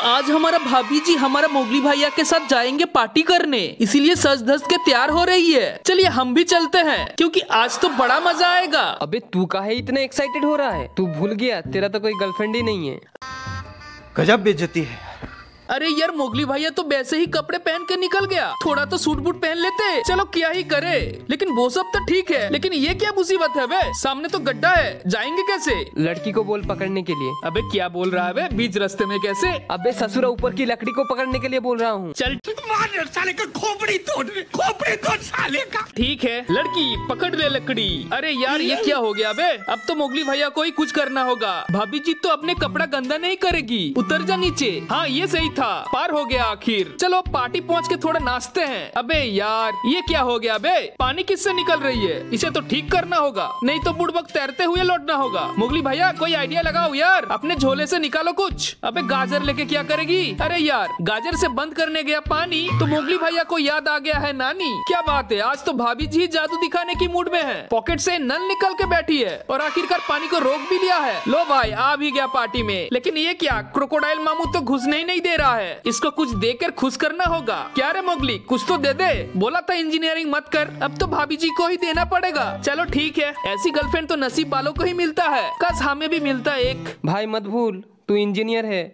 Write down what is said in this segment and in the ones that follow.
आज हमारा भाभी जी हमारा मोगली भैया के साथ जाएंगे पार्टी करने, इसीलिए सज धज के तैयार हो रही है। चलिए हम भी चलते हैं क्योंकि आज तो बड़ा मजा आएगा। अबे तू काहे इतना एक्साइटेड हो रहा है? तू भूल गया तेरा तो कोई गर्लफ्रेंड ही नहीं है। गजब बेइज्जती है। अरे यार मोगली भैया तो वैसे ही कपड़े पहन के निकल गया, थोड़ा तो सूट बूट पहन लेते। चलो क्या ही करे, लेकिन वो सब तो ठीक है, लेकिन ये क्या मुसीबत है बे? सामने तो गड्ढा है, जाएंगे कैसे? लड़की को बोल पकड़ने के लिए। अबे क्या बोल रहा है बे? बीच रास्ते में कैसे? अबे ससुरा ऊपर की लकड़ी को पकड़ने के लिए बोल रहा हूँ। चल साले का खोपड़ी तोड़ साले का। ठीक है लड़की पकड़ ले लकड़ी। अरे यार ये क्या हो गया बे? अब तो मोगली भैया को ही कुछ करना होगा। भाभी जी तो अपने कपड़ा गंदा नहीं करेगी, उतर जा नीचे। हाँ ये सही था, पार हो गया आखिर। चलो पार्टी पहुंच के थोड़ा नाचते हैं। अबे यार ये क्या हो गया बे? पानी किससे निकल रही है? इसे तो ठीक करना होगा, नहीं तो बुड़बक तैरते हुए लौटना होगा। मोगली भैया कोई आइडिया लगाओ यार, अपने झोले से निकालो कुछ। अबे गाजर लेके क्या करेगी? अरे यार गाजर से बंद करने गया पानी तो मोगली भैया को याद आ गया है नानी। क्या बात है, आज तो भाभी जी जादू दिखाने की मूड में है। पॉकेट से नल निकल के बैठी है और आखिरकार पानी को रोक भी लिया है। लो भाई आ भी गया पार्टी में, लेकिन ये क्या क्रोकोडाइल मामू तो घुसने ही नहीं दे रहा है। इसको कुछ देकर खुश करना होगा। क्या रे मोगली कुछ तो दे दे, बोला था इंजीनियरिंग मत कर, अब तो भाभी जी को ही देना पड़ेगा। चलो ठीक है, ऐसी गर्लफ्रेंड तो नसीब वालों को ही मिलता है, काश हमें भी मिलता एक। भाई मत भूल तू इंजीनियर है।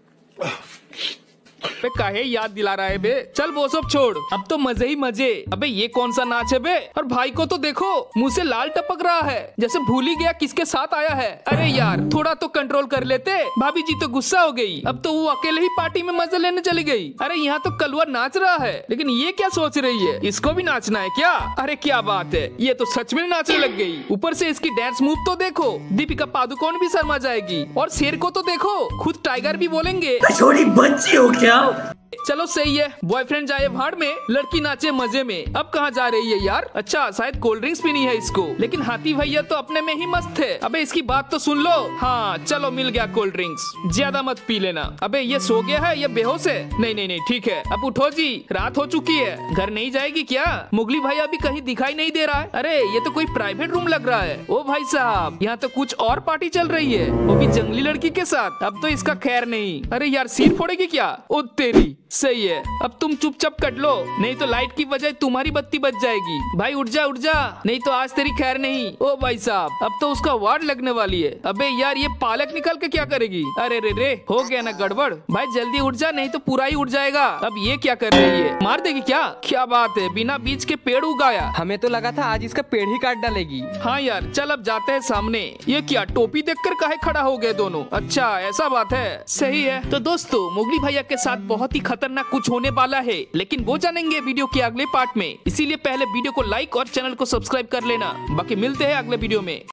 बे काहे याद दिला रहा है बे? चल वो सब छोड़, अब तो मजे ही मजे। अबे ये कौन सा नाच है बे? और भाई को तो देखो मुंह से लाल टपक रहा है, जैसे भूल ही गया किसके साथ आया है। अरे यार थोड़ा तो कंट्रोल कर लेते। भाभी जी तो गुस्सा हो गई, अब तो वो अकेले ही पार्टी में मजे लेने चली गई। अरे यहाँ तो कलवा नाच रहा है, लेकिन ये क्या सोच रही है? इसको भी नाचना है क्या? अरे क्या बात है, ये तो सच में नाचने लग गई। ऊपर से इसकी डांस मूव तो देखो, दीपिका पादुकोण भी शर्मा जाएगी। और शेर को तो देखो, खुद टाइगर भी बोलेंगे। छोटी बच्ची हो क्या? चलो सही है, बॉयफ्रेंड जाए भाड़ में, लड़की नाचे मजे में। अब कहाँ जा रही है यार? अच्छा शायद कोल्ड ड्रिंक्स पीनी है इसको, लेकिन हाथी भैया तो अपने में ही मस्त है। अबे इसकी बात तो सुन लो। हाँ चलो मिल गया कोल्ड ड्रिंक्स, ज्यादा मत पी लेना। अबे ये सो गया है, ये बेहोश है? नहीं नहीं नहीं ठीक है, अब उठो जी, रात हो चुकी है। घर नहीं जाएगी क्या? मुगली भैया भी कहीं दिखाई नहीं दे रहा है। अरे ये तो कोई प्राइवेट रूम लग रहा है। ओ भाई साहब यहाँ तो कुछ और पार्टी चल रही है, वो भी जंगली लड़की के साथ। अब तो इसका खैर नहीं। अरे यार सिर फोड़ेगी क्या? ओ तेरी, सही है, अब तुम चुपचाप कट लो, नहीं तो लाइट की वजह तुम्हारी बत्ती बच जाएगी। भाई उठ जा, नहीं तो आज तेरी खैर नहीं। ओ भाई साहब अब तो उसका वार्ड लगने वाली है। अबे यार ये पालक निकल के क्या करेगी? अरे रे रे हो गया ना गड़बड़। भाई जल्दी उठ जा, नहीं तो पूरा ही उठ जाएगा। अब ये क्या कर रही है? मार देगी क्या? क्या बात है, बिना बीज के पेड़ उगाया। हमें तो लगा था आज इसका पेड़ ही काट डालेगी। हाँ यार चल अब जाते हैं सामने। ये क्या टोपी देखकर काहे खड़ा हो गए दोनों? अच्छा ऐसा बात है, सही है। तो दोस्तों मोगली भैया के साथ बहुत ही खतरनाक कुछ होने वाला है, लेकिन वो जानेंगे वीडियो के अगले पार्ट में। इसीलिए पहले वीडियो को लाइक और चैनल को सब्सक्राइब कर लेना। बाकी मिलते हैं अगले वीडियो में।